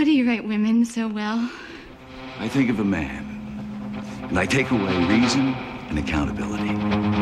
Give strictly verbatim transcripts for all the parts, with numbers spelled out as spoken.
How do you write women so well? I think of a man, and I take away reason and accountability.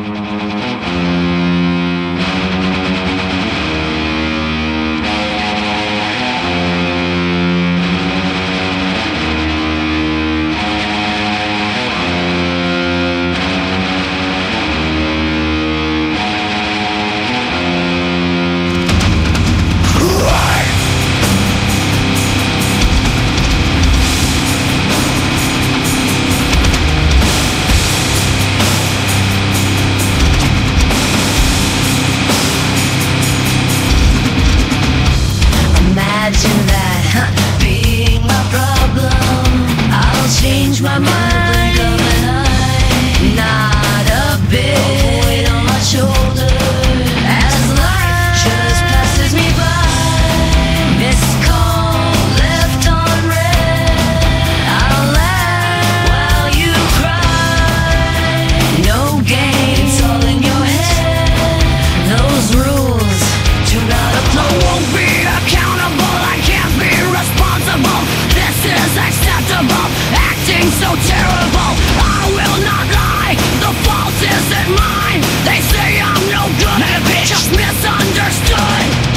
Imagine that, huh, being my problem. I'll change my mind, blink of an eye. Not a big weight on my shoulder as life just passes me by. Missed call left on red. I'll laugh while you cry. No game, it's all in your head. Those rules do not apply. I won't be accountable, I can't be responsible. This is acceptable, acting so terrible. I will not lie, the fault isn't mine. They say I'm no good, just misunderstood.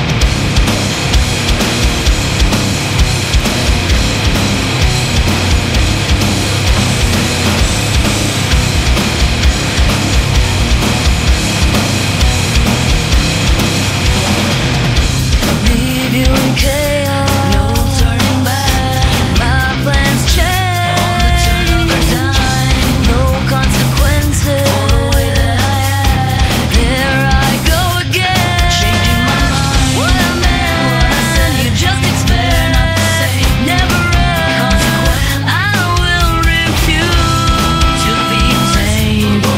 Leave you in chaos, no turning back. My plans change on the turn of a dime. No consequences for the way that I act. There I go again, changing my mind. What a man, what I said, you just expect not to say never end. I will refuse to be tamed. To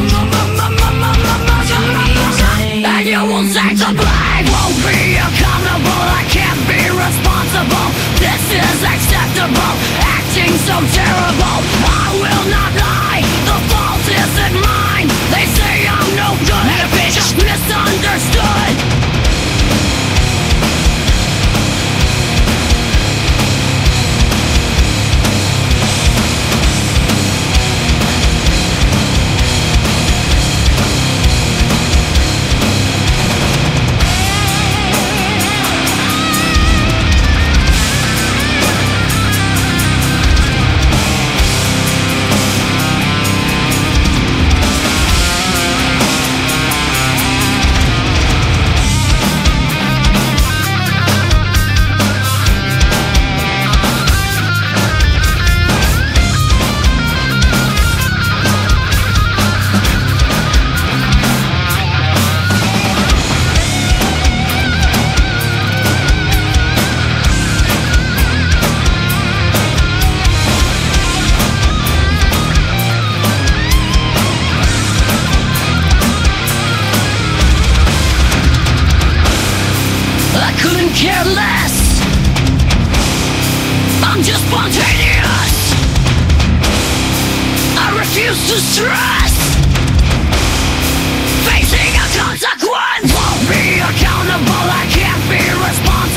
be tamed. And you will take the blame. Won't be accountable, I can't be responsible. This is acceptable, acting so terrible. I will not lie, the fault isn't mine. They say I'm no good, just misunderstood. I couldn't care less, I'm just spontaneous. I refuse to stress, facing a consequence. Won't be accountable, I can't be responsible.